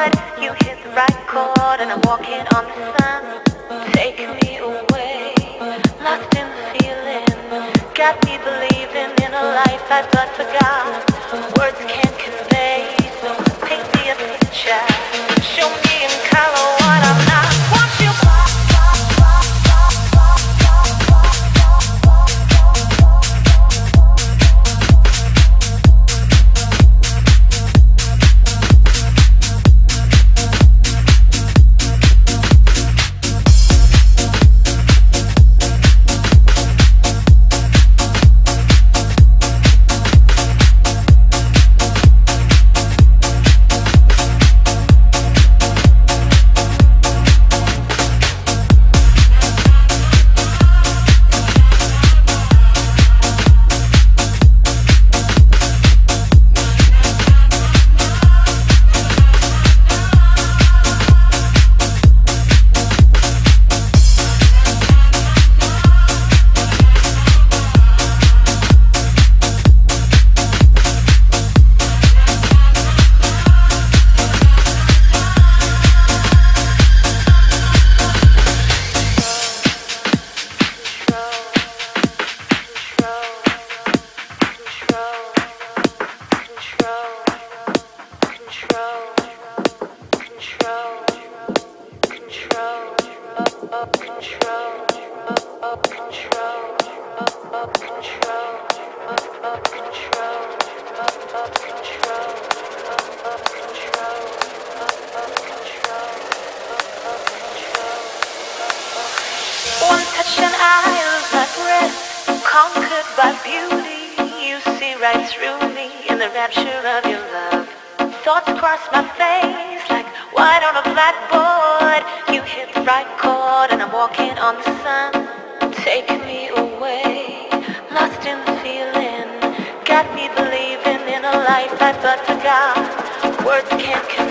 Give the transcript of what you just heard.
bored. You hit the right chord and I'm walking on the sun. Take me away, lost in the feeling. Got me believing in a life I thought forgot. Words can't convey, so paint me a picture. Show me in color what I'm not. Want you. One touch and I lose my breath, conquered by beauty. You see right through me in the rapture of your love. Thoughts cross my face like white on a blackboard. You hit the right chord and I'm walking on the sun. Take me away, lost in the feeling. Got me believing in a life I thought forgot. Words can't